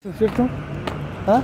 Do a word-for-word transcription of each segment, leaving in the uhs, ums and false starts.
¿Es cierto? ¿Ah?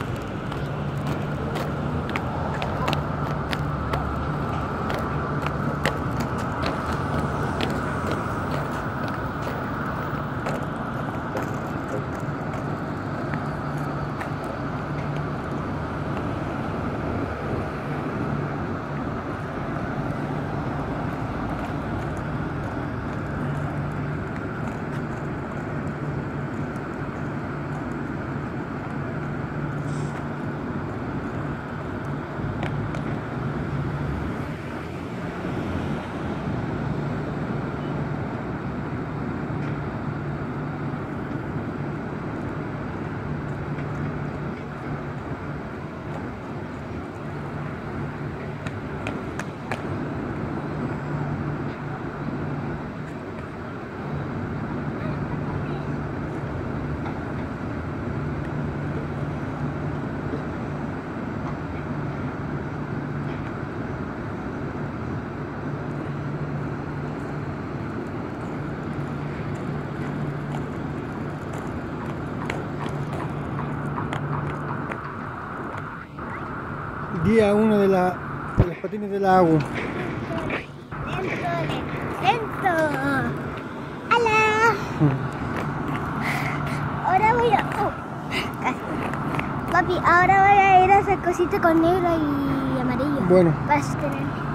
Día uno de, la, de los patines de la agua. Lento, lento. ¡Hola! Ahora voy a... Oh, casi. Papi, ahora voy a ir a esa cosita con negro y amarillo. Bueno. Para sostenerme.